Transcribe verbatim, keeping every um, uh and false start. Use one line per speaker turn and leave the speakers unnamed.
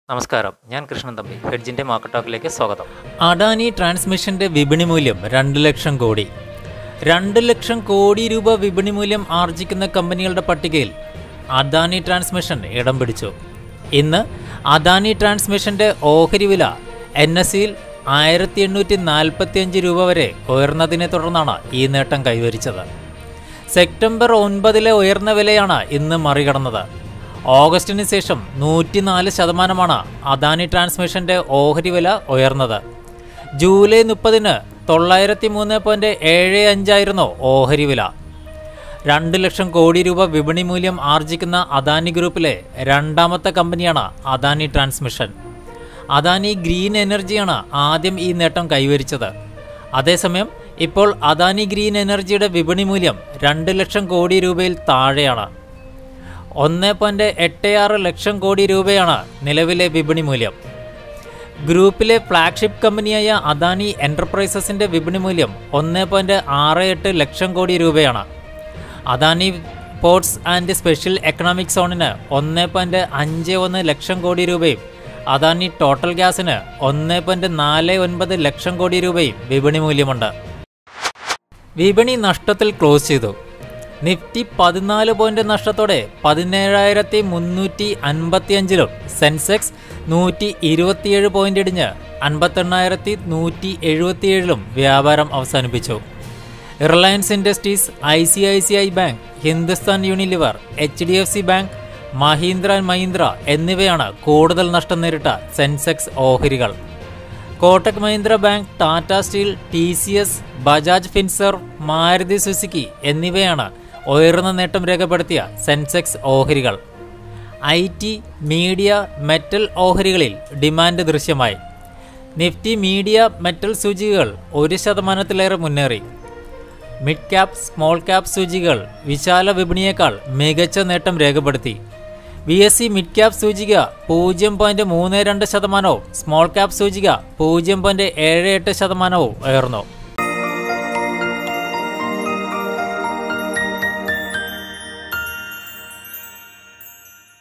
നമസ്കാരം, ഞാൻ കൃഷ്ണൻ തമ്പി. ഹെഡ്ജിൻ്റെ മാർക്കറ്റ് ടോക്കിലേക്ക് സ്വാഗതം.
അദാനി ട്രാൻസ്മിഷന്റെ വിപണി മൂല്യം രണ്ട് ലക്ഷം കോടി. രണ്ട് ലക്ഷം കോടി രൂപ വിപണി മൂല്യം ആർജിക്കുന്ന കമ്പനികളുടെ പട്ടികയിൽ അദാനി ട്രാൻസ്മിഷൻ ഇടം പിടിച്ചു. ഇന്ന് അദാനി ട്രാൻസ്മിഷന്റെ ഓഹരി വില എൻ എസ് സിയിൽ ആയിരത്തി എണ്ണൂറ്റി നാൽപ്പത്തി അഞ്ച് രൂപ വരെ ഉയർന്നതിനെ തുടർന്നാണ് ഈ നേട്ടം കൈവരിച്ചത്. സെപ്റ്റംബർ ഒൻപതിലെ ഉയർന്ന വിലയാണ് ഇന്ന് മറികടന്നത്. ഓഗസ്റ്റിന് ശേഷം നൂറ്റിനാല് ശതമാനമാണ് അദാനി ട്രാൻസ്മിഷന്റെ ഓഹരി വില ഉയർന്നത്. ജൂലൈ മുപ്പതിന് തൊള്ളായിരത്തി മൂന്ന് പോയിന്റ് ഏഴ് അഞ്ചായിരുന്നു ഓഹരി വില. രണ്ട് ലക്ഷം കോടി രൂപ വിപണി മൂല്യം ആർജിക്കുന്ന അദാനി ഗ്രൂപ്പിലെ രണ്ടാമത്തെ കമ്പനിയാണ് അദാനി ട്രാൻസ്മിഷൻ. അദാനി ഗ്രീൻ എനർജിയാണ് ആദ്യം ഈ നേട്ടം കൈവരിച്ചത്. അതേസമയം ഇപ്പോൾ അദാനി ഗ്രീൻ എനർജിയുടെ വിപണി മൂല്യം രണ്ട് ലക്ഷം കോടി രൂപയിൽ താഴെയാണ്. ഒന്ന് പോയിന്റ് എട്ട് ആറ് ലക്ഷം കോടി രൂപയാണ് നിലവിലെ വിപണി മൂല്യം. ഗ്രൂപ്പിലെ ഫ്ലാഗ്ഷിപ്പ് കമ്പനിയായ അദാനി എൻ്റർപ്രൈസസിൻ്റെ വിപണി മൂല്യം ഒന്ന് പോയിന്റ് ആറ് എട്ട് ലക്ഷം കോടി രൂപയാണ്. Adani ports and special economic സോണിന് ഒന്ന് പോയിന്റ് അഞ്ച് ഒന്ന് ലക്ഷം കോടി രൂപയും അദാനി ടോട്ടൽ ഗ്യാസിന് ഒന്ന് പോയിന്റ് നാല് ഒൻപത് ലക്ഷം കോടി രൂപയും വിപണി മൂല്യമുണ്ട്. വിപണി നഷ്ടത്തിൽ ക്ലോസ് ചെയ്തു. നിഫ്റ്റി പതിനാല് പോയിന്റ് നഷ്ടത്തോടെ പതിനേഴായിരത്തി മുന്നൂറ്റി അൻപത്തി അഞ്ചിലും സെൻസെക്സ് നൂറ്റി ഇരുപത്തിയേഴ് പോയിന്റ് ഇടിഞ്ഞ് അൻപത്തെണ്ണായിരത്തി നൂറ്റി എഴുപത്തിയേഴിലും വ്യാപാരം അവസാനിപ്പിച്ചു. Reliance Industries, I C I C I Bank, Hindustan Unilever, H D F C Bank, Mahindra and Mahindra എന്നിവയാണ് കൂടുതൽ നഷ്ടം നേരിട്ട സെൻസെക്സ് ഓഹരികൾ. Kotak Mahindra Bank, Tata Steel, T C S, Bajaj Finserv, Maruti Suzuki എന്നിവയാണ് ഉയർന്ന നേട്ടം രേഖപ്പെടുത്തിയ സെൻസെക്സ് ഓഹരികൾ. ഐ ടി, മീഡിയ, മെറ്റൽ ഓഹരികളിൽ ഡിമാൻഡ് ദൃശ്യമായി. നിഫ്റ്റി മീഡിയ മെറ്റൽ സൂചികകൾ ഒരു ശതമാനത്തിലേറെ മുന്നേറി. മിഡ് ക്യാപ്, സ്മോൾ ക്യാപ് സൂചികകൾ വിശാല വിപണിയേക്കാൾ മികച്ച നേട്ടം രേഖപ്പെടുത്തി. വി എസ് സി മിഡ് ക്യാപ് സൂചിക പൂജ്യം പോയിന്റ് മൂന്ന് രണ്ട് ശതമാനവും സ്മോൾ ക്യാപ് സൂചിക പൂജ്യം പോയിന്റ് ഏഴ് എട്ട് ശതമാനവും ഉയർന്നു.